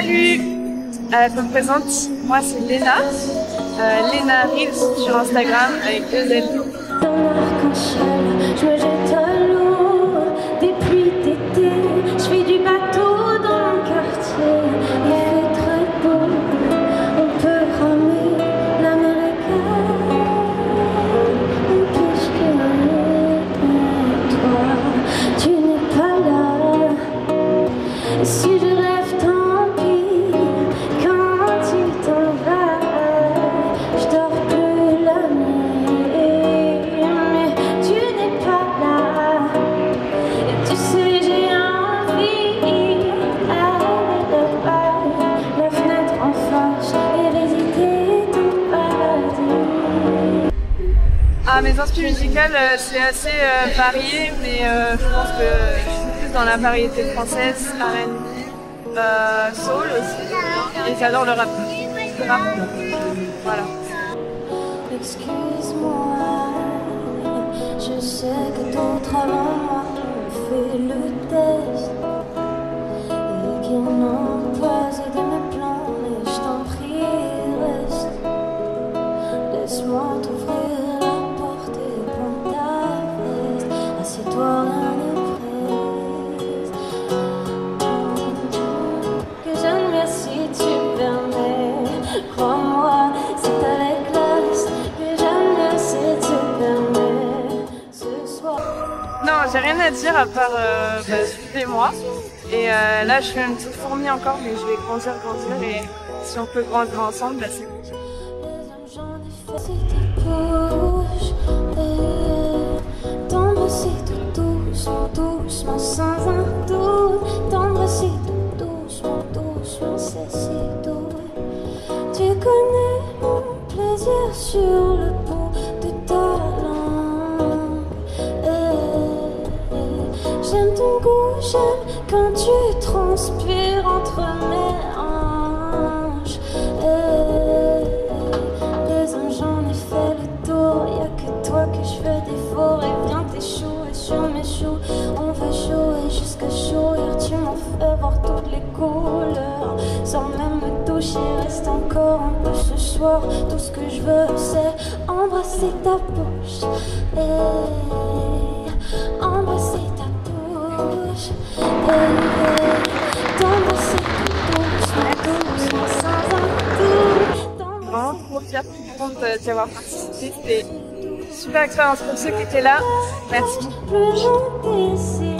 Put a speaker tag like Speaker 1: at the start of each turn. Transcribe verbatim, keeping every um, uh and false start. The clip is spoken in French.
Speaker 1: Salut, euh, je me présente, moi c'est Léna, euh, Léna Reels sur Instagram avec deux L.
Speaker 2: Dans l'arc-en-ciel, je me jette à l'eau, des pluies d'été, je fais du bateau dans mon quartier, il fait très beau, on peut ramer la mer est calme, puisque toi, tu n'es pas là, et si je rêve tant pis, quand tu t'en vas, je dors plus la nuit, mais tu n'es pas là, et tu sais j'ai envie d'aller par la fenêtre en face et visiter ton paradis.
Speaker 1: Ah, mes inspirations musicales, euh, c'est assez euh, varié, mais euh, je pense que je suis plus dans la variété française, R and B, euh, soul aussi, et j'adore le rap. Le rap. Voilà.
Speaker 2: Excuse-moi, je sais que d'autres avant moi ont fait le test et qu'ils n'ont pas aidé mes plans, mais je t'en prie, reste. Laisse-moi t'ouvrir la porte et prendre ta veste. Assieds-toi, rien n'est presse. Que j'admire si tu permets, crois-moi, c'est avec classe que j'admire si tu permets ce soir.
Speaker 1: Non, j'ai rien à dire à part euh, bah, suivez-moi. Et euh, là, je fais une petite fourmi encore, mais je vais grandir, grandir. Et si on peut grandir ensemble, bah, c'est cool.
Speaker 2: Les hommes, j'en ai fait, c'est ta bouche. Et t'embrasser tout doucement, doucement, sans un doute. T'embrasser tout doucement, doucement, c'est si doux. Tu connais mon plaisir sur le bout de ta langue. Et j'aime ton goût, j'aime quand tu transpires entre mes hanches. Et les hommes, j'en ai fait le tour, y'a que toi que je veux dévorer. Viens t'échouer sur mes joues, on va jouer jusqu'à chaud. Hier tu m'en fais voir toutes les couleurs, sans même me toucher, reste encore un peu ce soir. Tout ce que je veux c'est embrasser ta bouche et embrasser ta bouche et t'embrasser tout doucement, doucement, sans un doute.
Speaker 1: Vraiment trop fière de t'y avoir participé. C'était une super expérience pour ceux qui étaient là. Merci.
Speaker 2: Plus loin d'ici.